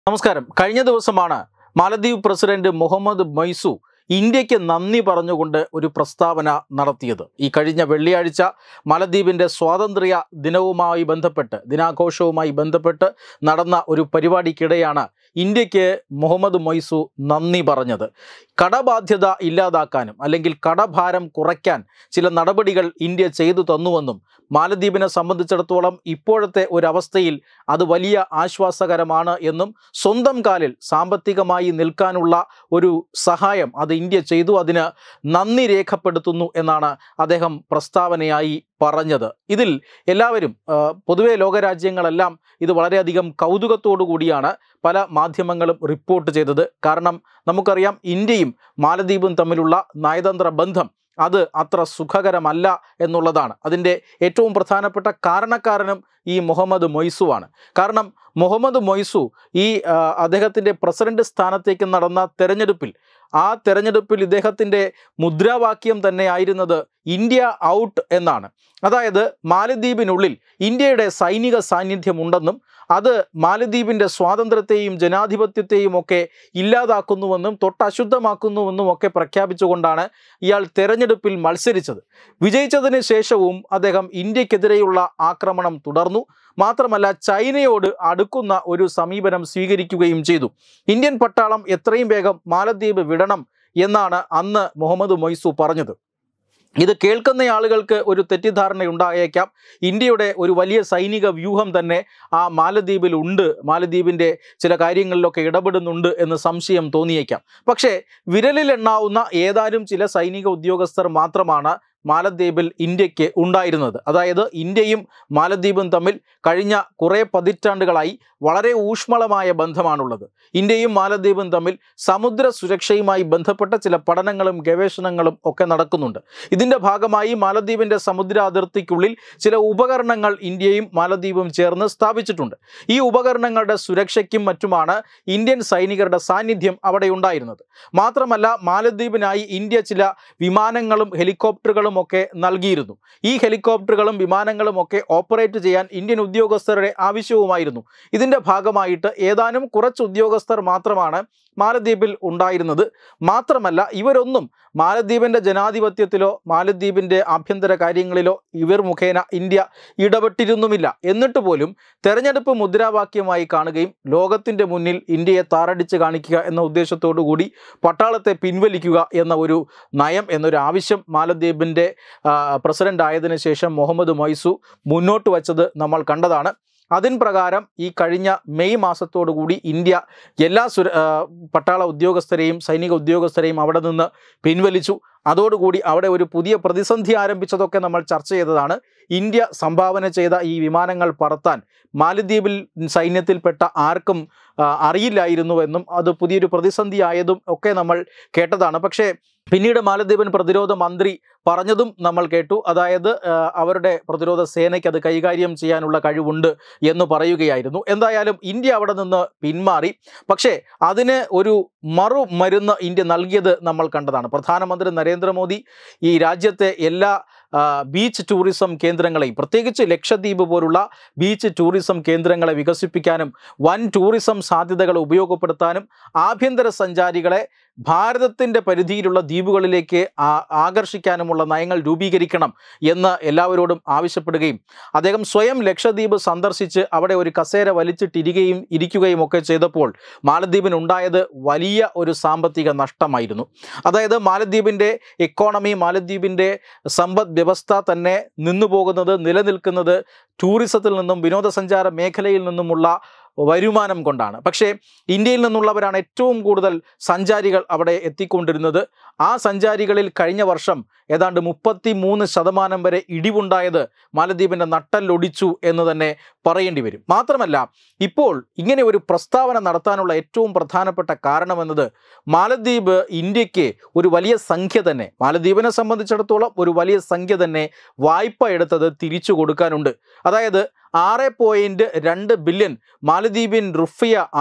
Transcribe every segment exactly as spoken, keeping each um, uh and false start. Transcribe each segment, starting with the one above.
നമസ്കാരം. കഴിഞ്ഞ ദിവസമാണ് മാലദ്വീപ് പ്രസിഡന്റ് മുഹമ്മദ് മൊയ്സു ഇന്ത്യക്ക് നന്ദി പറഞ്ഞുകൊണ്ട് ഒരു പ്രസ്താവന നടത്തിയത്. ഈ കഴിഞ്ഞ വെള്ളിയാഴ്ച മാലദ്വീപിൻ്റെ സ്വാതന്ത്ര്യ ദിനവുമായി ബന്ധപ്പെട്ട് ദിനാഘോഷവുമായി ബന്ധപ്പെട്ട് നടന്ന ഒരു പരിപാടിക്കിടെയാണ് ഇന്ത്യക്ക് മുഹമ്മദ് മൊയ്സു നന്ദി പറഞ്ഞത്. കടബാധ്യത ഇല്ലാതാക്കാനും അല്ലെങ്കിൽ കടഭാരം കുറയ്ക്കാൻ ചില നടപടികൾ ഇന്ത്യ ചെയ്തു തന്നുവെന്നും മാലദ്വീപിനെ സംബന്ധിച്ചിടത്തോളം ഇപ്പോഴത്തെ ഒരവസ്ഥയിൽ അത് വലിയ ആശ്വാസകരമാണ് എന്നും സ്വന്തം കാലിൽ സാമ്പത്തികമായി നിൽക്കാനുള്ള ഒരു സഹായം അത് ഇന്ത്യ ചെയ്തു, അതിന് നന്ദി രേഖപ്പെടുത്തുന്നു എന്നാണ് അദ്ദേഹം പ്രസ്താവനയായി പറഞ്ഞത്. ഇതിൽ എല്ലാവരും പൊതുവെ ലോകരാജ്യങ്ങളെല്ലാം ഇത് വളരെയധികം കൗതുകത്തോടു കൂടിയാണ് പല മാധ്യമങ്ങളും റിപ്പോർട്ട് ചെയ്തത്. കാരണം നമുക്കറിയാം, ഇന്ത്യയും മാലദ്വീപും തമ്മിലുള്ള നയതന്ത്ര ബന്ധം അത് അത്ര സുഖകരമല്ല എന്നുള്ളതാണ്. അതിൻ്റെ ഏറ്റവും പ്രധാനപ്പെട്ട കാരണക്കാരനും ഈ മുഹമ്മദ് മൊയ്സു ആണ്. കാരണം മുഹമ്മദ് മൊയ്സു ഈ അദ്ദേഹത്തിൻ്റെ പ്രസിഡന്റ് സ്ഥാനത്തേക്ക് നടന്ന തെരഞ്ഞെടുപ്പിൽ ആ തെരഞ്ഞെടുപ്പിൽ ഇദ്ദേഹത്തിൻ്റെ മുദ്രാവാക്യം തന്നെ ആയിരുന്നത് ഇന്ത്യ ഔട്ട് എന്നാണ്. അതായത് മാലദ്വീപിനുള്ളിൽ ഇന്ത്യയുടെ സൈനിക സാന്നിധ്യമുണ്ടെന്നും അത് മാലദ്വീപിൻ്റെ സ്വാതന്ത്ര്യത്തെയും ജനാധിപത്യത്തെയും ഒക്കെ ഇല്ലാതാക്കുന്നുവെന്നും തൊട്ടശുദ്ധമാക്കുന്നുവെന്നും ഒക്കെ പ്രഖ്യാപിച്ചുകൊണ്ടാണ് ഇയാൾ തെരഞ്ഞെടുപ്പിൽ മത്സരിച്ചത്. വിജയിച്ചതിന് ശേഷവും അദ്ദേഹം ഇന്ത്യക്കെതിരെയുള്ള ആക്രമണം തുടർന്നു. മാത്രമല്ല, ചൈനയോട് അടുക്കുന്ന ഒരു സമീപനം സ്വീകരിക്കുകയും ചെയ്തു. ഇന്ത്യൻ പട്ടാളം എത്രയും വേഗം മാലദ്വീപ് വിടണം എന്നാണ് അന്ന് മുഹമ്മദ് മൊയ്സു പറഞ്ഞത്. ഇത് കേൾക്കുന്ന ആളുകൾക്ക് ഒരു തെറ്റിദ്ധാരണ ഉണ്ടായേക്കാം. ഇന്ത്യയുടെ ഒരു വലിയ സൈനിക വ്യൂഹം തന്നെ ആ മാലദ്വീപിൽ ഉണ്ട്, മാലദ്വീപിൻ്റെ ചില കാര്യങ്ങളിലൊക്കെ ഇടപെടുന്നുണ്ട് എന്ന് സംശയം തോന്നിയേക്കാം. പക്ഷേ വിരലിലെണ്ണാവുന്ന ഏതാനും ചില സൈനിക ഉദ്യോഗസ്ഥർ മാത്രമാണ് മാലദ്വീപിൽ ഇന്ത്യക്ക് ഉണ്ടായിരുന്നത്. അതായത് ഇന്ത്യയും മാലദ്വീപും തമ്മിൽ കഴിഞ്ഞ കുറേ പതിറ്റാണ്ടുകളായി വളരെ ഊഷ്മളമായ ബന്ധമാണുള്ളത്. ഇന്ത്യയും മാലദ്വീപും തമ്മിൽ സമുദ്ര സുരക്ഷയുമായി ബന്ധപ്പെട്ട ചില പഠനങ്ങളും ഗവേഷണങ്ങളും ഒക്കെ നടക്കുന്നുണ്ട്. ഇതിൻ്റെ ഭാഗമായി മാലദ്വീപിൻ്റെ സമുദ്ര അതിർത്തിക്കുള്ളിൽ ചില ഉപകരണങ്ങൾ ഇന്ത്യയും മാലദ്വീപും ചേർന്ന് സ്ഥാപിച്ചിട്ടുണ്ട്. ഈ ഉപകരണങ്ങളുടെ സുരക്ഷയ്ക്കും മറ്റുമാണ് ഇന്ത്യൻ സൈനികരുടെ സാന്നിധ്യം അവിടെ ഉണ്ടായിരുന്നത്. മാത്രമല്ല, മാലദ്വീപിനായി ഇന്ത്യ ചില വിമാനങ്ങളും ഹെലികോപ്റ്ററുകളും ഒക്കെ നൽകിയിരുന്നു. ഈ ഹെലികോപ്റ്ററുകളും വിമാനങ്ങളും ഒക്കെ ഓപ്പറേറ്റ് ചെയ്യാൻ ഇന്ത്യൻ ഉദ്യോഗസ്ഥരുടെ ആവശ്യവുമായിരുന്നു. ഇതിൻ്റെ ഭാഗമായിട്ട് ഏതാനും കുറച്ച് ഉദ്യോഗസ്ഥർ മാത്രമാണ് മാലദ്വീപിൽ ഉണ്ടായിരുന്നത്. മാത്രമല്ല, ഇവരൊന്നും മാലദ്വീപിൻ്റെ ജനാധിപത്യത്തിലോ മാലദ്വീപിൻ്റെ ആഭ്യന്തര കാര്യങ്ങളിലോ ഇവർ മുഖേന ഇന്ത്യ ഇടപെട്ടിരുന്നുമില്ല. എന്നിട്ട് പോലും തെരഞ്ഞെടുപ്പ് മുദ്രാവാക്യമായി കാണുകയും ലോകത്തിൻ്റെ മുന്നിൽ ഇന്ത്യയെ താറടിച്ച് കാണിക്കുക എന്ന ഉദ്ദേശത്തോടു കൂടി പട്ടാളത്തെ പിൻവലിക്കുക എന്ന ഒരു നയം എന്നൊരു ആവശ്യം മാലദ്വീപിൻ്റെ പ്രസിഡന്റ് ആയതിനു ശേഷം മുഹമ്മദ് മൊയ്സു മുന്നോട്ട് വച്ചത് നമ്മൾ കണ്ടതാണ്. അതിൻ പ്രകാരം ഈ കഴിഞ്ഞ മെയ് മാസത്തോടു കൂടി ഇന്ത്യ എല്ലാ സുര പട്ടാള ഉദ്യോഗസ്ഥരെയും സൈനിക ഉദ്യോഗസ്ഥരെയും അവിടെ നിന്ന് പിൻവലിച്ചു. അതോടുകൂടി അവിടെ ഒരു പുതിയ പ്രതിസന്ധി ആരംഭിച്ചതൊക്കെ നമ്മൾ ചർച്ച ചെയ്തതാണ്. ഇന്ത്യ സംഭാവന ചെയ്ത ഈ വിമാനങ്ങൾ പറത്താൻ മാലദ്വീപിൽ സൈന്യത്തിൽപ്പെട്ട ആർക്കും അറിയില്ലായിരുന്നുവെന്നും അത് പുതിയൊരു പ്രതിസന്ധി ആയതും ഒക്കെ നമ്മൾ കേട്ടതാണ്. പക്ഷേ പിന്നീട് മാലദ്വീപൻ പ്രതിരോധ മന്ത്രി പറഞ്ഞതും നമ്മൾ കേട്ടു. അതായത് അവരുടെ പ്രതിരോധ സേനയ്ക്ക് അത് കൈകാര്യം ചെയ്യാനുള്ള കഴിവുണ്ട് എന്ന് പറയുകയായിരുന്നു. എന്തായാലും ഇന്ത്യ അവിടെ നിന്ന് പിന്മാറി. പക്ഷേ അതിന് ഒരു മറുമരുന്ന് ഇന്ത്യ നൽകിയത് നമ്മൾ കണ്ടതാണ്. പ്രധാനമന്ത്രി നരേന്ദ്രമോദി ഈ രാജ്യത്തെ എല്ലാ ബീച്ച് ടൂറിസം കേന്ദ്രങ്ങളെയും, പ്രത്യേകിച്ച് ലക്ഷദ്വീപ് പോലുള്ള ബീച്ച് ടൂറിസം കേന്ദ്രങ്ങളെ വികസിപ്പിക്കാനും വൻ ടൂറിസം സാധ്യതകൾ ഉപയോഗപ്പെടുത്താനും ആഭ്യന്തര സഞ്ചാരികളെ ഭാരതത്തിൻ്റെ പരിധിയിലുള്ള ദ്വീപുകളിലേക്ക് ആകർഷിക്കാനുമുള്ള നയങ്ങൾ രൂപീകരിക്കണം എന്ന് എല്ലാവരോടും ആവശ്യപ്പെടുകയും അദ്ദേഹം സ്വയം ലക്ഷദ്വീപ് സന്ദർശിച്ച് അവിടെ ഒരു കസേര വലിച്ചിട്ടിരിക്കുകയും ഇരിക്കുകയും ഒക്കെ ചെയ്തപ്പോൾ മാലദ്വീപിനുണ്ടായത് വലിയ ഒരു സാമ്പത്തിക നഷ്ടമായിരുന്നു. അതായത് മാലദ്വീപിൻ്റെ എക്കോണമി, മാലദ്വീപിൻ്റെ സമ്പദ് വ്യവസ്ഥ തന്നെ നിന്നുപോകുന്നത്, നിലനിൽക്കുന്നത് ടൂറിസത്തിൽ നിന്നും വിനോദസഞ്ചാര മേഖലയിൽ നിന്നുമുള്ള വരുമാനം കൊണ്ടാണ്. പക്ഷേ ഇന്ത്യയിൽ നിന്നുള്ളവരാണ് ഏറ്റവും കൂടുതൽ സഞ്ചാരികൾ അവിടെ എത്തിക്കൊണ്ടിരുന്നത്. ആ സഞ്ചാരികളിൽ കഴിഞ്ഞ വർഷം ഏതാണ്ട് മുപ്പത്തി മൂന്ന് ശതമാനം വരെ ഇടിവുണ്ടായത് മാലദ്വീപിൻ്റെ നട്ടല്ലൊടിച്ചു എന്ന് തന്നെ പറയേണ്ടി വരും. മാത്രമല്ല, ഇപ്പോൾ ഇങ്ങനെ ഒരു പ്രസ്താവന നടത്താനുള്ള ഏറ്റവും പ്രധാനപ്പെട്ട കാരണമെന്നത് മാലദ്വീപ് ഇന്ത്യക്ക് ഒരു വലിയ സംഖ്യ തന്നെ, മാലദ്വീപിനെ സംബന്ധിച്ചിടത്തോളം ഒരു വലിയ സംഖ്യ തന്നെ വായ്പ എടുത്തത് തിരിച്ചു കൊടുക്കാനുണ്ട്. അതായത് ആറ് പോയിൻറ്റ് രണ്ട് ബില്യൺ മാലദ്വീപിൻ റുഫിയ ആണ്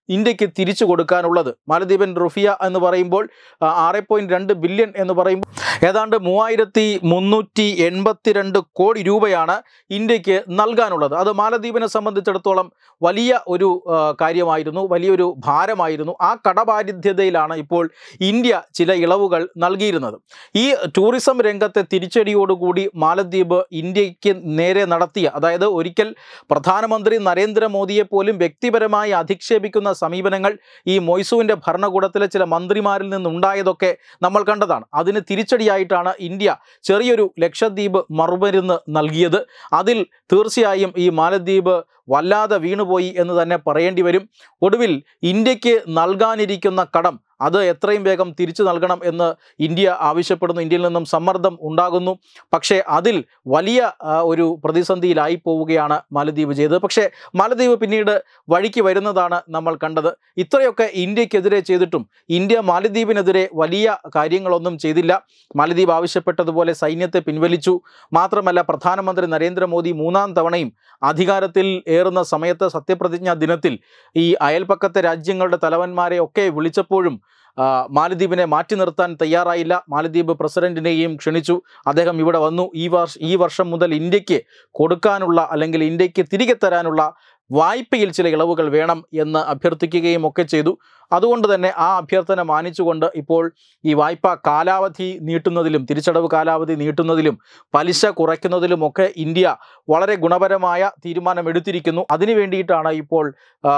ഇന്ത്യക്ക് തിരിച്ചു കൊടുക്കാനുള്ളത്. മാലദ്വീപൻ റുഫിയ എന്ന് പറയുമ്പോൾ ആറ് പോയിൻറ്റ് രണ്ട് ബില്യൺ എന്ന് പറയുമ്പോൾ ഏതാണ്ട് മൂവായിരത്തി മുന്നൂറ്റി എൺപത്തി രണ്ട് കോടി രൂപയാണ് ഇന്ത്യക്ക് നൽകാനുള്ളത്. അത് മാലദ്വീപിനെ സംബന്ധിച്ചിടത്തോളം വലിയ ഒരു കാര്യമായിരുന്നു, വലിയൊരു ഭാരമായിരുന്നു. ആ കടബാധ്യതയിലാണ് ഇപ്പോൾ ഇന്ത്യ ചില ഇളവുകൾ നൽകിയിരുന്നത്. ഈ ടൂറിസം രംഗത്തെ തിരിച്ചടിയോടുകൂടി മാലദ്വീപ് ഇന്ത്യക്ക് നേരെ നടത്തിയ, അതായത് ഒരിക്കൽ പ്രധാനമന്ത്രി നരേന്ദ്രമോദിയെ പോലും വ്യക്തിപരമായി അധിക്ഷേപിക്കുന്ന സമീപനങ്ങൾ ഈ മൊയ്സുവിൻ്റെ ഭരണകൂടത്തിലെ ചില മന്ത്രിമാരിൽ നിന്നുണ്ടായതൊക്കെ നമ്മൾ കണ്ടതാണ്. അതിന് തിരിച്ചടിയായിട്ടാണ് ഇന്ത്യ ചെറിയൊരു ലക്ഷദ്വീപ് മറുമരുന്ന് നൽകിയത്. അതിൽ തീർച്ചയായും ഈ മാലദ്വീപ് വല്ലാതെ വീണുപോയി എന്ന് തന്നെ പറയേണ്ടി വരും. ഒടുവിൽ ഇന്ത്യക്ക് നൽകാനിരിക്കുന്ന കടം അത് എത്രയും വേഗം തിരിച്ചു നൽകണം എന്ന് ഇന്ത്യ ആവശ്യപ്പെടുന്നു. ഇന്ത്യയിൽ നിന്നും സമ്മർദ്ദം ഉണ്ടാകുന്നു. പക്ഷേ അതിൽ വലിയ ഒരു പ്രതിസന്ധിയിലായി പോവുകയാണ് മാലദ്വീപ് ചെയ്തത്. പക്ഷേ മാലദ്വീപ് പിന്നീട് വഴിക്ക് വരുന്നതാണ് നമ്മൾ കണ്ടത്. ഇത്രയൊക്കെ ഇന്ത്യക്കെതിരെ ചെയ്തിട്ടും ഇന്ത്യ മാലദ്വീപിനെതിരെ വലിയ കാര്യങ്ങളൊന്നും ചെയ്തില്ല. മാലദ്വീപ് ആവശ്യപ്പെട്ടതുപോലെ സൈന്യത്തെ പിൻവലിച്ചു. മാത്രമല്ല, പ്രധാനമന്ത്രി നരേന്ദ്രമോദി മൂന്നാം തവണയും അധികാരത്തിൽ ഏറുന്ന സമയത്ത് സത്യപ്രതിജ്ഞാ ദിനത്തിൽ ഈ അയൽപക്കത്തെ രാജ്യങ്ങളുടെ തലവന്മാരെ ഒക്കെ വിളിച്ചപ്പോഴും മാലദ്വീപിനെ മാറ്റി നിർത്താൻ തയ്യാറായില്ല. മാലദ്വീപ് പ്രസിഡന്റിനെയും ക്ഷണിച്ചു. അദ്ദേഹം ഇവിടെ വന്നു. ഈ വർഷ ഈ വർഷം മുതൽ ഇന്ത്യക്ക് കൊടുക്കാനുള്ള അല്ലെങ്കിൽ ഇന്ത്യക്ക് തിരികെ തരാനുള്ള വായ്പയിൽ ചില ഇളവുകൾ വേണം എന്ന് അഭ്യർത്ഥിക്കുകയും ഒക്കെ ചെയ്തു. അതുകൊണ്ട് തന്നെ ആ അഭ്യർത്ഥന മാനിച്ചുകൊണ്ട് ഇപ്പോൾ ഈ വായ്പ കാലാവധി നീട്ടുന്നതിലും തിരിച്ചടവ് കാലാവധി നീട്ടുന്നതിലും പലിശ കുറയ്ക്കുന്നതിലുമൊക്കെ ഇന്ത്യ വളരെ ഗുണപരമായ തീരുമാനമെടുത്തിരിക്കുന്നു. അതിനു വേണ്ടിയിട്ടാണ് ഇപ്പോൾ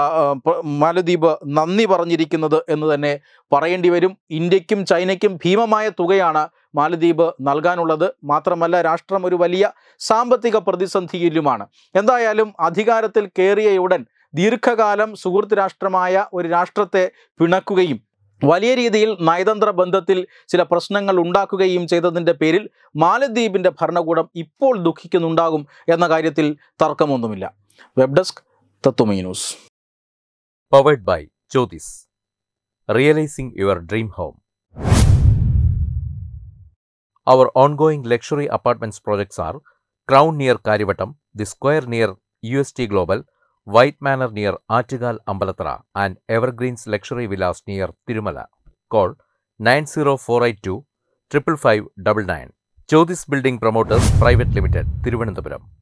മാലദ്വീപ് നന്ദി പറഞ്ഞിരിക്കുന്നത് എന്ന് തന്നെ പറയേണ്ടി വരും. ഇന്ത്യക്കും ചൈനയ്ക്കും ഭീമമായ തുകയാണ് മാലദ്വീപ് നൽകാനുള്ളത്. മാത്രമല്ല, രാഷ്ട്രം ഒരു വലിയ സാമ്പത്തിക പ്രതിസന്ധിയിലുമാണ്. എന്തായാലും അധികാരത്തിൽ കയറിയയുടൻ ദീർഘകാലം സുഹൃത്ത് രാഷ്ട്രമായ ഒരു രാഷ്ട്രത്തെ പിണക്കുകയും വലിയ രീതിയിൽ നയതന്ത്ര ബന്ധത്തിൽ ചില പ്രശ്നങ്ങൾ ഉണ്ടാക്കുകയും ചെയ്തതിൻ്റെ പേരിൽ മാലദ്വീപിൻ്റെ ഭരണകൂടം ഇപ്പോൾ ദുഃഖിക്കുന്നുണ്ടാകും എന്ന കാര്യത്തിൽ തർക്കമൊന്നുമില്ല. Web desk Tatwamayi news. Powered by Jyothis, realising your dream home. Our ongoing luxury apartments projects are Crown near Karivattam, The Square near U S T Global, White Manor near Aattugal Ambalathara, and Evergreens Luxury Villas near Tirumala. Call nine zero four eight two five five five nine nine. Jyothis Building Promoters Private Limited, Thiruvananthapuram.